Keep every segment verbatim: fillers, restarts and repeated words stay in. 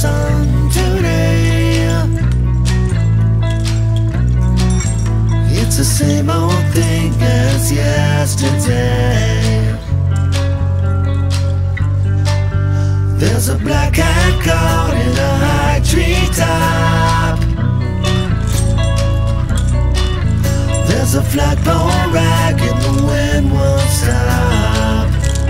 sun today. It's the same old thing as yesterday. There's a black cat caught in a high tree top. There's a flagpole rag and the wind won't stop.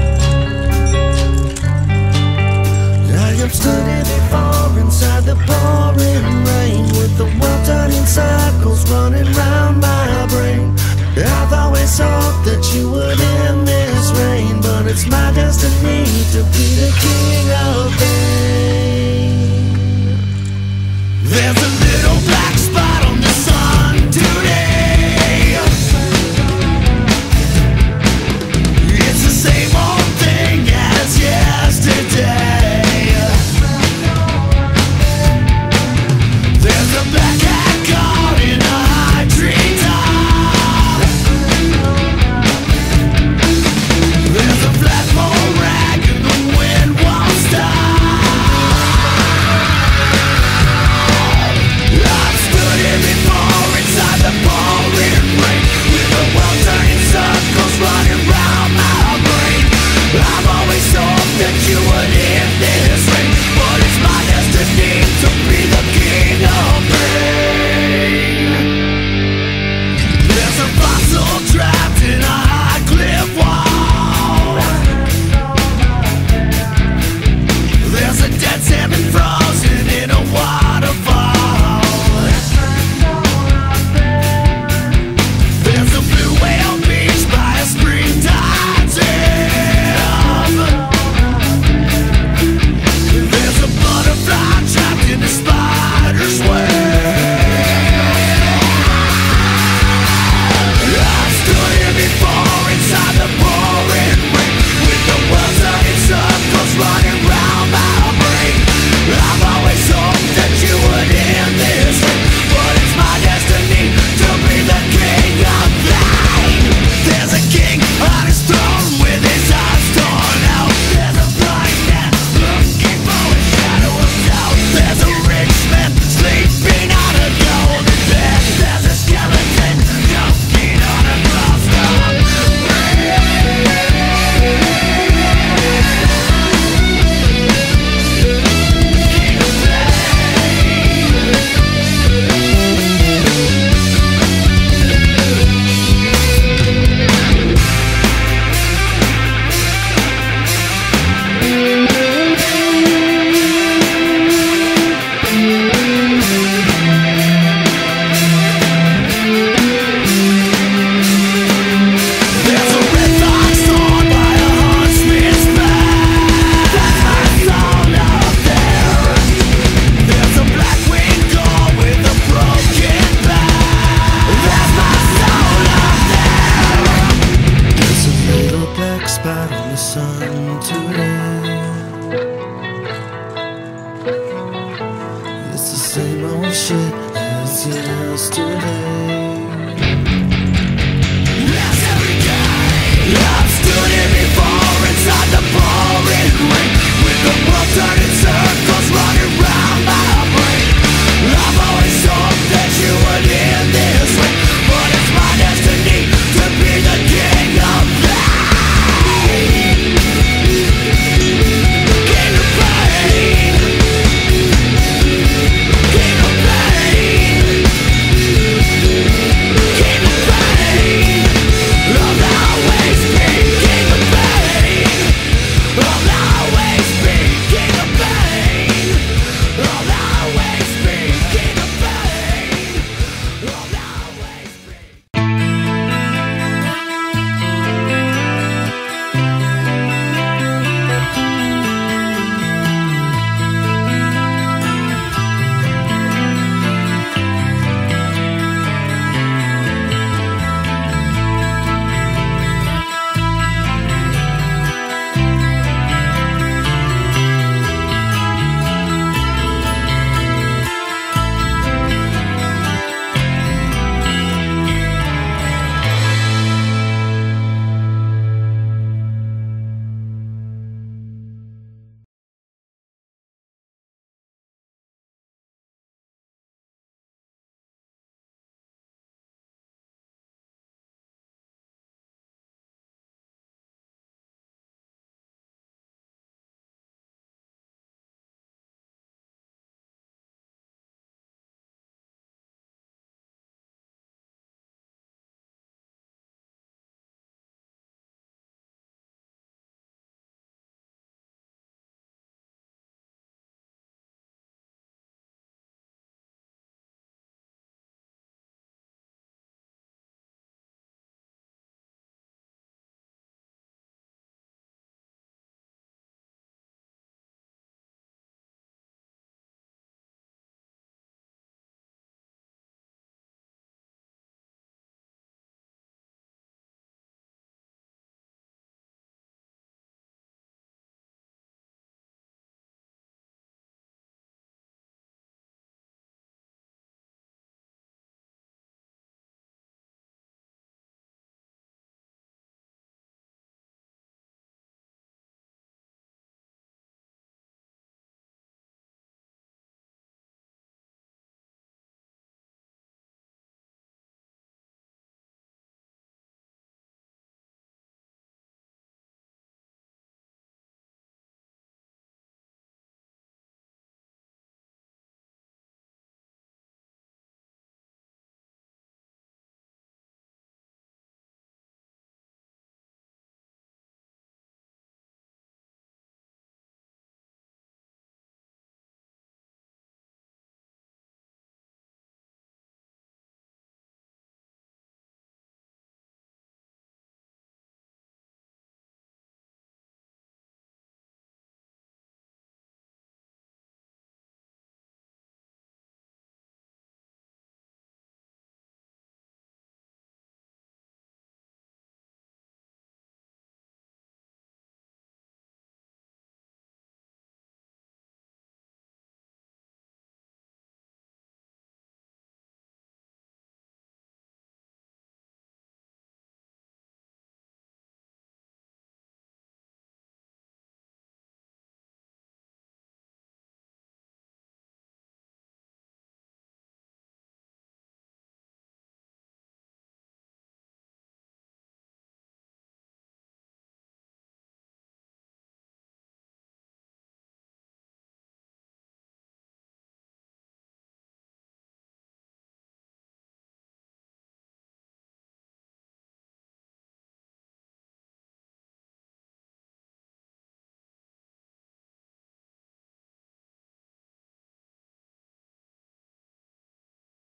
I have stood here before inside the pouring rain, with the world turning circles running round my brain. I've always hoped that you would end this rain, but it's my destiny to be the king of pain. There's a little black spot on the sun today. It's the same old thing as yesterday. There's a black cat caught in a high tree top. There's a flagpole rag and the wind won't stop. I've stood here before inside the pouring rain, with the world turning circles running round my brain. I've always hoped that you would end this rain, but it's my destiny to be the king of pain. There's a fossil trapped in a high cliff wall. There's a dead salmon frozen in a waterfall. There's a blue whale beach by a springtime dam. There's a butterfly trapped in a spider's web. I've stood here before inside the pouring rain, with the world turning circles running round my brain. I've always hoped that you would end this rain, but it's my destiny to be the king of pain. There's a king on his throne with his eyes torn out. There's a blind man looking for a shadow of doubt. There's a rich man sleeping on a golden bed. There's a skeleton choking on a cross-top. There's a red fox torn by a huntsman's back. That's my soul out there. There's a black winged gull with a broken back. That's my soul out there. There's a little black spot on the sun today. It's the same old shit as yesterday. Yes, every day I've stood here before inside the pouring rain, with the world turning circles running round my